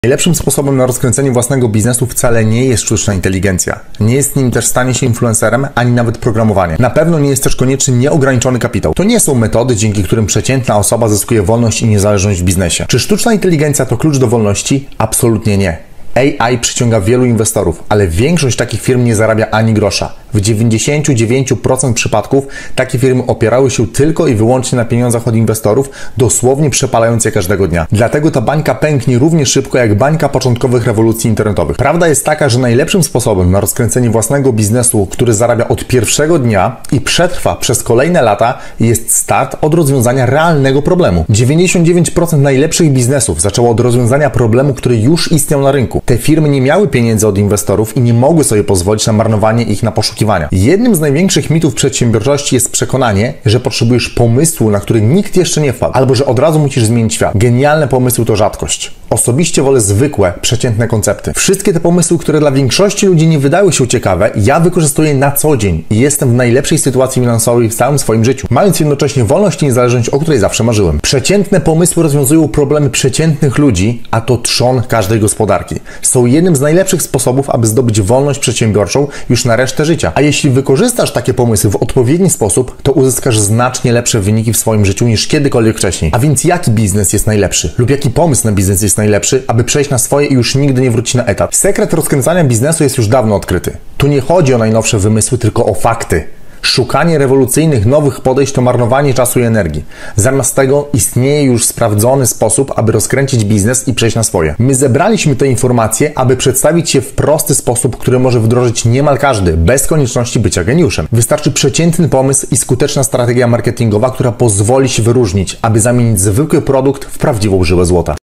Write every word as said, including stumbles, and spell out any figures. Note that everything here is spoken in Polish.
Najlepszym sposobem na rozkręcenie własnego biznesu wcale nie jest sztuczna inteligencja. Nie jest nim też stanie się influencerem, ani nawet programowanie. Na pewno nie jest też konieczny nieograniczony kapitał. To nie są metody, dzięki którym przeciętna osoba zyskuje wolność i niezależność w biznesie. Czy sztuczna inteligencja to klucz do wolności? Absolutnie nie. A I przyciąga wielu inwestorów, ale większość takich firm nie zarabia ani grosza. W dziewięćdziesięciu dziewięciu procentach przypadków takie firmy opierały się tylko i wyłącznie na pieniądzach od inwestorów, dosłownie przepalając je każdego dnia. Dlatego ta bańka pęknie równie szybko jak bańka początkowych rewolucji internetowych. Prawda jest taka, że najlepszym sposobem na rozkręcenie własnego biznesu, który zarabia od pierwszego dnia i przetrwa przez kolejne lata, jest start od rozwiązania realnego problemu. dziewięćdziesiąt dziewięć procent najlepszych biznesów zaczęło od rozwiązania problemu, który już istniał na rynku. Te firmy nie miały pieniędzy od inwestorów i nie mogły sobie pozwolić na marnowanie ich na poszukiwania. Jednym z największych mitów przedsiębiorczości jest przekonanie, że potrzebujesz pomysłu, na który nikt jeszcze nie wpadł, albo że od razu musisz zmienić świat. Genialne pomysły to rzadkość. Osobiście wolę zwykłe, przeciętne koncepty. Wszystkie te pomysły, które dla większości ludzi nie wydały się ciekawe, ja wykorzystuję na co dzień i jestem w najlepszej sytuacji finansowej w całym swoim życiu, mając jednocześnie wolność i niezależność, o której zawsze marzyłem. Przeciętne pomysły rozwiązują problemy przeciętnych ludzi, a to trzon każdej gospodarki. Są jednym z najlepszych sposobów, aby zdobyć wolność przedsiębiorczą już na resztę życia. A jeśli wykorzystasz takie pomysły w odpowiedni sposób, to uzyskasz znacznie lepsze wyniki w swoim życiu niż kiedykolwiek wcześniej. A więc jaki biznes jest najlepszy? Lub jaki pomysł na biznes jest najlepszy, aby przejść na swoje i już nigdy nie wrócić na etat? Sekret rozkręcania biznesu jest już dawno odkryty. Tu nie chodzi o najnowsze wymysły, tylko o fakty. Szukanie rewolucyjnych, nowych podejść to marnowanie czasu i energii. Zamiast tego istnieje już sprawdzony sposób, aby rozkręcić biznes i przejść na swoje. My zebraliśmy te informacje, aby przedstawić je w prosty sposób, który może wdrożyć niemal każdy, bez konieczności bycia geniuszem. Wystarczy przeciętny pomysł i skuteczna strategia marketingowa, która pozwoli się wyróżnić, aby zamienić zwykły produkt w prawdziwą żyłę złota.